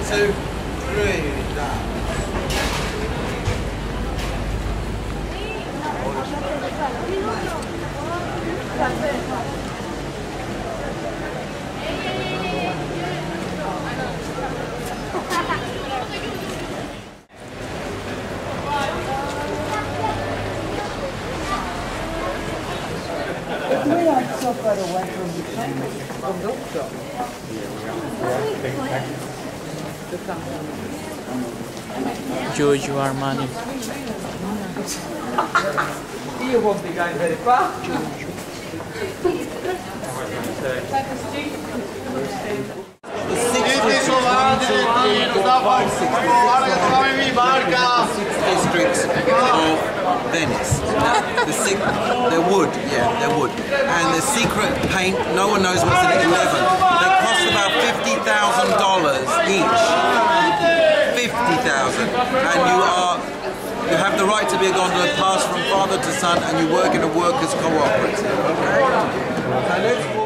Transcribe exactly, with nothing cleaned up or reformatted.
two, three, down. We are so far away from the conductor. Giorgio Armani. Io won't be going very far. Districts of Venice. The sec they're wood, yeah, they're wood. And the secret paint, no one knows what's in it, eleven. They cost about fifty thousand dollars each. fifty thousand dollars. And you are, you have the right to be a gondola, pass from father to son, and you work in a workers' cooperative. Okay?